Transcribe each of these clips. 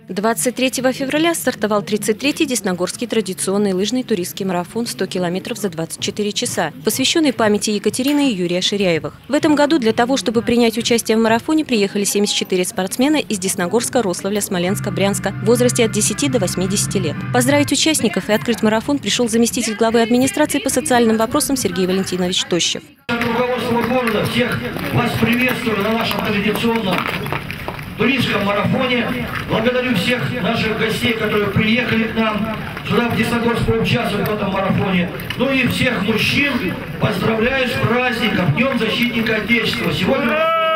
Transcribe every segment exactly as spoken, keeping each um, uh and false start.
двадцать третьего февраля стартовал тридцать третий Десногорский традиционный лыжный туристский марафон сто километров за двадцать четыре часа, посвященный памяти Екатерины и Юрия Ширяевых. В этом году для того, чтобы принять участие в марафоне, приехали семьдесят четыре спортсмена из Десногорска, Рославля, Смоленска, Брянска в возрасте от десяти до восьмидесяти лет. Поздравить участников и открыть марафон пришел заместитель главы администрации по социальным вопросам Сергей Валентинович Тощев. Руководство города всех вас приветствую на нашем традиционном туристском марафоне. Благодарю всех наших гостей, которые приехали к нам сюда, в Десногорск, участвовать в этом марафоне. Ну и всех мужчин поздравляю с праздником, Днем защитника Отечества. Сегодня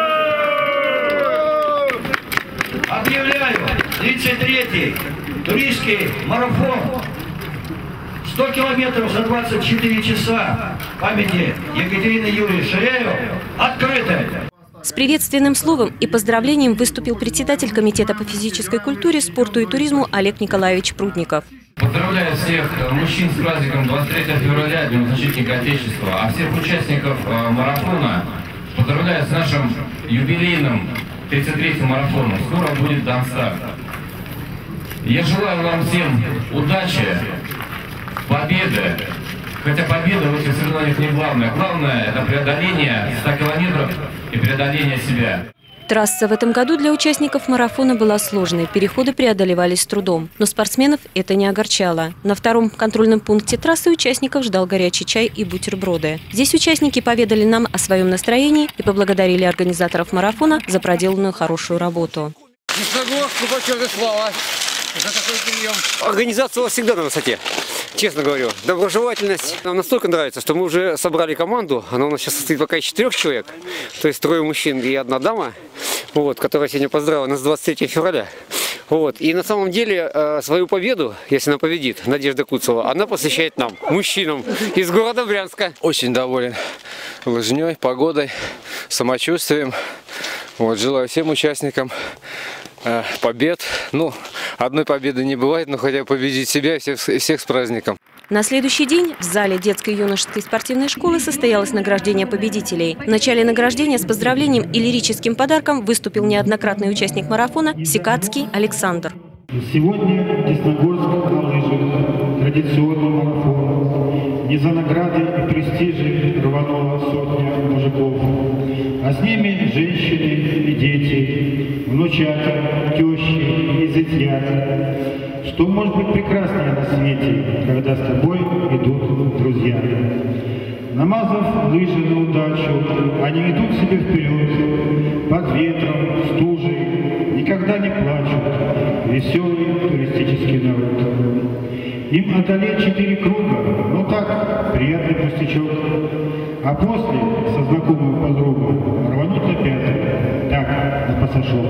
объявляю тридцать третий туристский марафон сто километров за двадцать четыре часа памяти Екатерины и Юрия Ширяева открытым. С приветственным словом и поздравлением выступил председатель комитета по физической культуре, спорту и туризму Олег Николаевич Прудников. Поздравляю всех мужчин с праздником двадцать третьего февраля, Днем защитника Отечества, а всех участников марафона поздравляю с нашим юбилейным тридцать третьим марафоном. Скоро будет дан-старт. Я желаю вам всем удачи, победы. Хотя победа в этих соревнованиях не главное. Главное – это преодоление ста километров и преодоление себя. Трасса в этом году для участников марафона была сложной. Переходы преодолевались с трудом. Но спортсменов это не огорчало. На втором контрольном пункте трассы участников ждал горячий чай и бутерброды. Здесь участники поведали нам о своем настроении и поблагодарили организаторов марафона за проделанную хорошую работу. Организация у вас всегда на высоте, честно говорю. Доброжелательность нам настолько нравится, что мы уже собрали команду. Она у нас сейчас состоит пока из четырех человек, то есть трое мужчин и одна дама, вот, которая сегодня поздравила нас с двадцать третьего февраля. Вот. И на самом деле свою победу, если она победит, Надежда Куцева, она посвящает нам, мужчинам из города Брянска. Очень доволен лыжней, погодой, самочувствием. Вот, желаю всем участникам э, побед. Ну, одной победы не бывает, но хотя бы победить себя и всех, всех с праздником. На следующий день в зале детской и юношеской спортивной школы состоялось награждение победителей. В начале награждения с поздравлением и лирическим подарком выступил неоднократный участник марафона Сикатский Александр. Сегодня Десногорск на лыжах, традиционный марафон. Не за награды и престижи рванула сотня мужиков, а с ними женщины и дети, внучата, тещи и зятья. Что может быть прекраснее на свете, когда с тобой идут друзья? Намазав лыжи на удачу, они идут себе вперед, под ветром, стужей, никогда не плачут, веселый туристический народ. Им одолеть четыре круга, ну так, приятный пустячок. А после, со знакомой подругой, рвануть на пятый, так, на пасашок.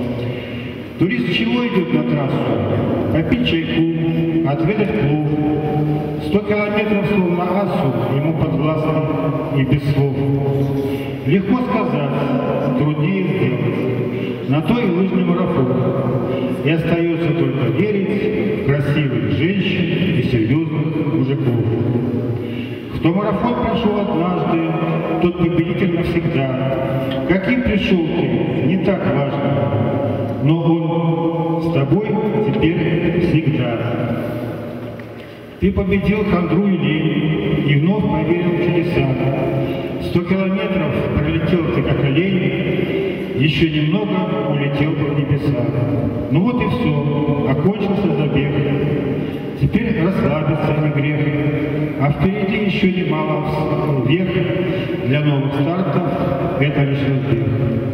Турист чего идет на трассу? Попить чайку, отведать плов. Сто километров словно асу, ему подвластно и без слов. Легко сказать, труднее сделать. На то и лыжный марафон. И остается только верить в красивых женщин и серьезных мужиков. Кто марафон прошел однажды, тот победитель навсегда. Каким пришел ты, не так важно, но он с тобой теперь всегда. Ты победил хандру и лень и вновь поверил в чудеса. Сто километров пролетел ты как олень, еще немного улетел бы в небеса. Ну вот и все, окончился забег. Теперь расслабиться не грех, а впереди еще немало век. Для новых стартов это лишь разбег.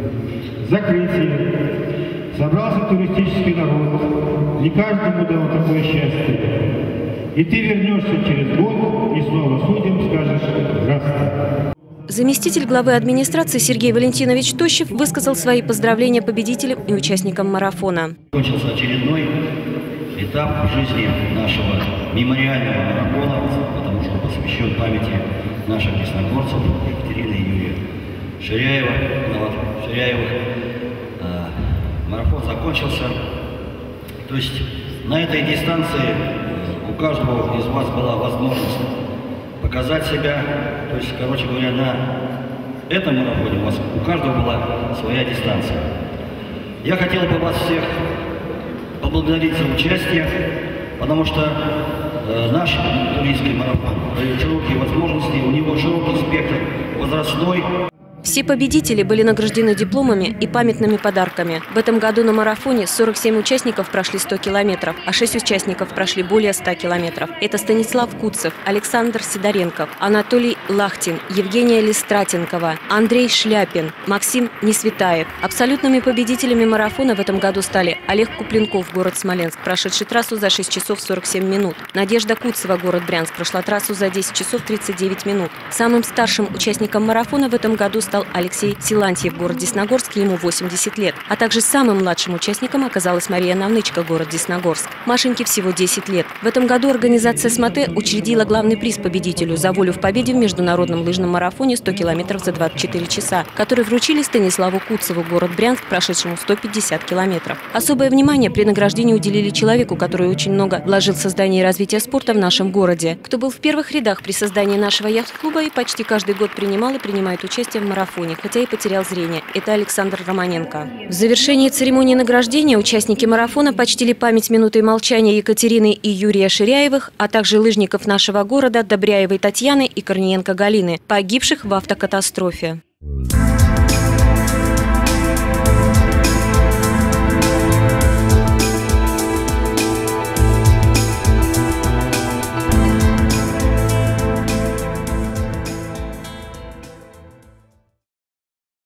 Закрытие. Собрался туристический народ. Не каждому дало такое счастье. И ты вернешься через год и снова судим скажешь «Здравствуй». Заместитель главы администрации Сергей Валентинович Тощев высказал свои поздравления победителям и участникам марафона. Кончился очередной этап в жизни нашего мемориального марафона, потому что посвящен памяти наших десногорцев Екатерины и Юрия Ширяева, Ширяевых. Марафон закончился. То есть на этой дистанции у каждого из вас была возможность показать себя. То есть, короче говоря, на этом марафоне у вас у каждого была своя дистанция. Я хотел бы вас всех поблагодарить за участие, потому что э, наш туристский марафон дает широкие возможности, у него широкий спектр возрастной. Все победители были награждены дипломами и памятными подарками. В этом году на марафоне сорок семь участников прошли сто километров, а шесть участников прошли более ста километров. Это Станислав Куцев, Александр Сидоренков, Анатолий Лахтин, Евгения Листратенкова, Андрей Шляпин, Максим Несветаев. Абсолютными победителями марафона в этом году стали Олег Купленков, город Смоленск, прошедший трассу за шесть часов сорок семь минут. Надежда Куцева, город Брянск, прошла трассу за десять часов тридцать девять минут. Самым старшим участником марафона в этом году стал Алексей Силантьев, город Десногорск, ему восемьдесят лет. А также самым младшим участником оказалась Мария Навнычка, город Десногорск. Машеньке всего десять лет. В этом году организация СМАТЭ учредила главный приз победителю за волю в победе в международном лыжном марафоне сто километров за двадцать четыре часа, который вручили Станиславу Куцеву, город Брянск, прошедшему сто пятьдесят километров. Особое внимание при награждении уделили человеку, который очень много вложил в создание и развитие спорта в нашем городе, кто был в первых рядах при создании нашего яхт-клуба и почти каждый год принимал и принимает участие в марафоне, хотя и потерял зрение. Это Александр Романенко. В завершении церемонии награждения участники марафона почтили память минутой молчания Екатерины и Юрия Ширяевых, а также лыжников нашего города Добряевой Татьяны и Корниенко Галины, погибших в автокатастрофе.